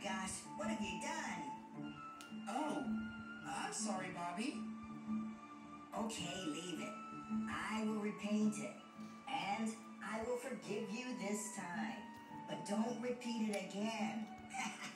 gosh, what have you done? Oh, I'm sorry, Bobby. Okay, leave it. I will repaint it. And I will forgive you this time. But don't repeat it again.